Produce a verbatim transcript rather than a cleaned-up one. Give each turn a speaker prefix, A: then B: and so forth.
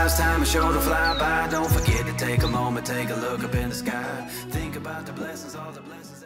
A: lives, time is sure to fly by. Don't forget to take a moment, take a look up in the sky. Think about the blessings, all the blessings.